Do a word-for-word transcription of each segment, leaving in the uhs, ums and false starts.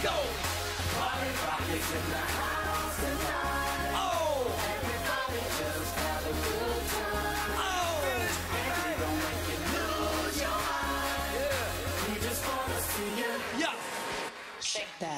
go. Party rock is in the house tonight. Oh, everybody just have a good time. Oh, and we gon' make you lose your mind. Yeah, we just wanna see you. Yeah, shake that.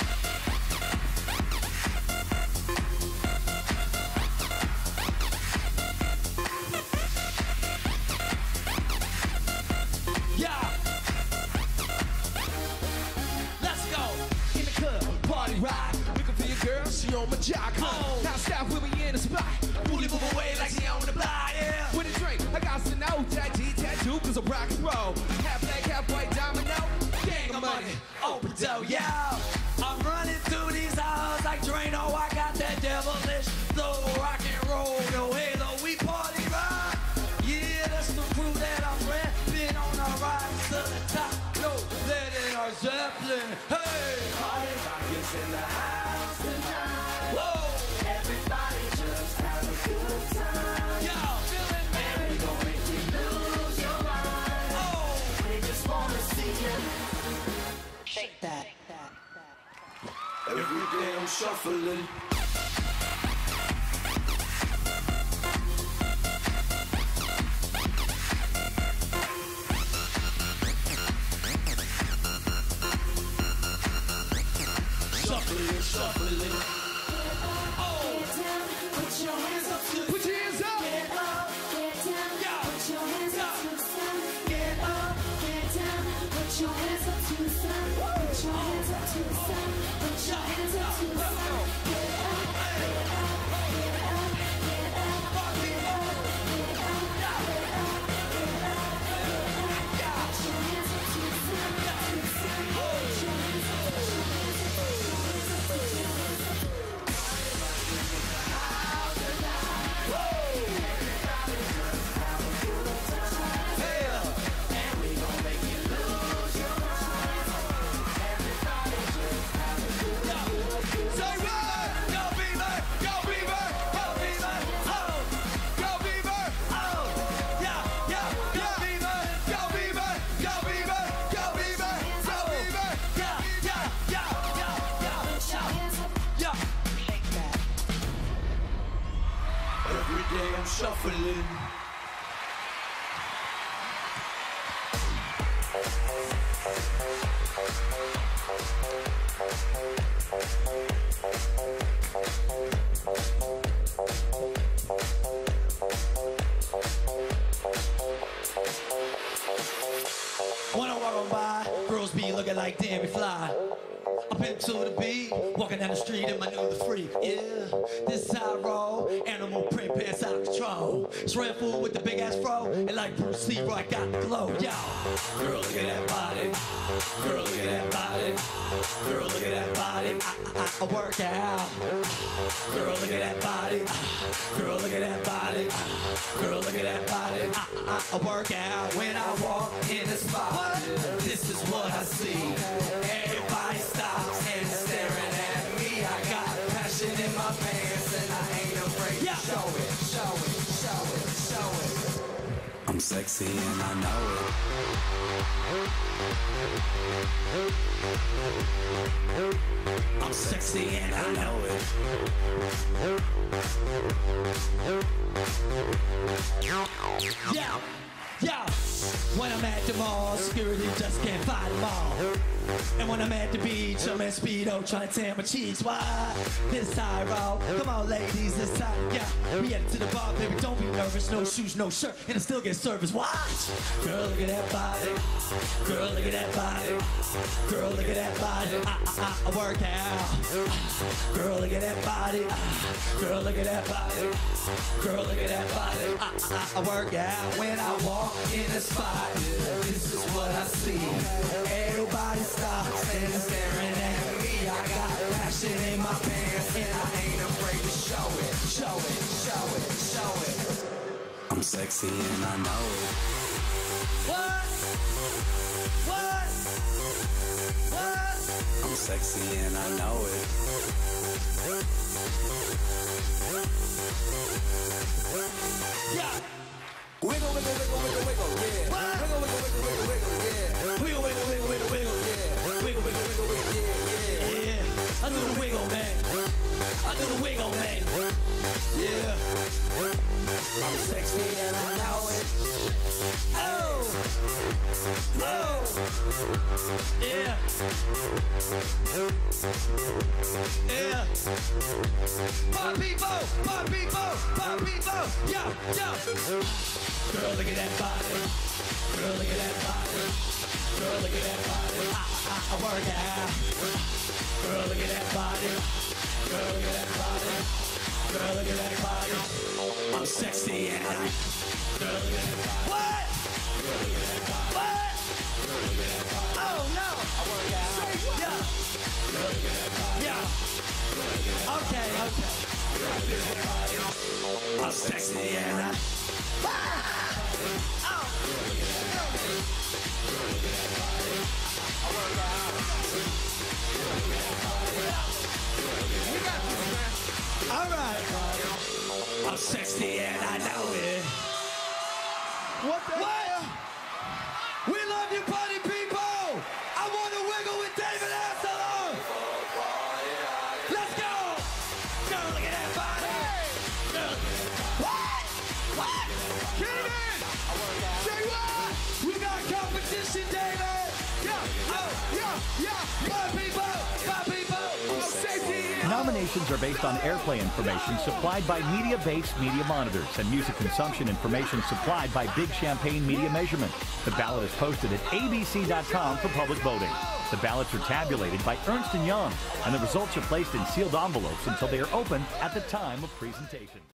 Ride, looking for your girl, she on my jock. Oh. Now stop when we in the spot. Booty move away like she on the block. Yeah. With a drink, I got some no tattoo, tattoo, cause I'm rock and roll. Half black, half white, domino, gang of money, open dough, yo. I'm running through these halls like Drano. I got that devilish flow, rock and roll, yo, halo, we party rock. Yeah, that's the crew that I'm repping on the rise to the top. No, let in our Zeppelin, hey. Party rock is in the house tonight. Whoa, everybody just have a good time. Yo, feeling me? And we gon' make you lose your mind. Oh, we just wanna see you shake that. Every day I'm shuffling. Shuffling, shuffling. Oh, get down, put your hands up to the put your hands up. Get up, get down, yeah. Put your hands yeah. up to the sun. Get up, get down, put your hands up to the sun. Put your hands up to the sun. Put your hands up to the sun. Get up, get up, get up, get up, get up, get up, get up, get up, get up. Put your hands up to the sun, to the sun. Put your hands up, put your hands up, put your hands up, put your hands up. I'm shuffling. When I walk on by, girls be looking like damn, we fly. Up into the beat, walking down the street in my new the freak. Yeah, this is how I roll. Animal print pants out of control. Shrimp food with the big ass fro. And like Bruce Lee, I got the glow. Yo, girl, look at that body. Girl, look at that body. Girl, look at that body. I, I, I work out. Girl, look at that body. Girl, look at that body. Girl, look at that body. I, I, I work out when I walk in the spot. This is what I see. Everybody stops and staring at me. I got passion in my pants and I ain't afraid to show it, show it, show it, show it. I'm sexy and I know it. I'm sexy and I know it. Yeah. Yeah, when I'm at the mall, security just can't find them all. And when I'm at the beach, I'm in Speedo trying to tan my cheeks. Why? This high roll. Come on, ladies, this time. Yeah, we headed to the bar, baby. Don't be nervous. No shoes, no shirt, and I still get service. Watch. Girl, look at that body. Girl, look at that body. Girl, look at that body. I, I, I work out. Girl, look at that body. Girl, look at that body. Girl, look at that body. I, I, I work out when I walk in the spot. This is what I see. Everybody stops and staring at me. I got passion in my pants and I ain't afraid to show it, show it, show it, show it. I'm sexy and I know it. What? What? What? I'm sexy and I know it. Yeah. Wiggle, wiggle, wiggle, wiggle, wiggle, yeah. Wiggle, wiggle, wiggle, wiggle, wiggle, yeah. Wiggle, wiggle, wiggle, wiggle, wiggle, yeah. Wiggle, wiggle, wiggle, wiggle, yeah, yeah. Yeah. I'm sexy and I know it. Oh. Oh. Yeah. Yeah. Pop people, pop people, pop people. Yo, yo. Girl, look at that body. Girl, look at that body. Girl, look at that body. I, I, I work out. Girl, look at that body. Girl, look at that body. Girl, look at that body. I'm sexy and I. Girl, look at that body. What? Girl, look at that body. What? Girl, look at that body. Oh no. I work out. Say what? Yeah. Girl, look at that body. Yeah. Girl, look at that body. Okay, okay. Girl, look at that body. I'm sexy and I. Ah! Oh. Girl, look at that body. Girl, look at that body. I work out. Girl, look at that body. You got this, man. All right. I'm sexy and I know it. What the What? hell? We love you, party people. I want to wiggle with David Hasselhoff. Let's go. Girl, look at that body. Girl. What? What? Get it in! Say what? We got competition, David. Yeah, Oh, yeah, yeah. party people, party people. I'm sexy and Nominations are based on airplay information supplied by media-based media monitors and music consumption information supplied by Big Champagne Media Measurement. The ballot is posted at A B C dot com for public voting. The ballots are tabulated by Ernst and Young, and the results are placed in sealed envelopes until they are opened at the time of presentation.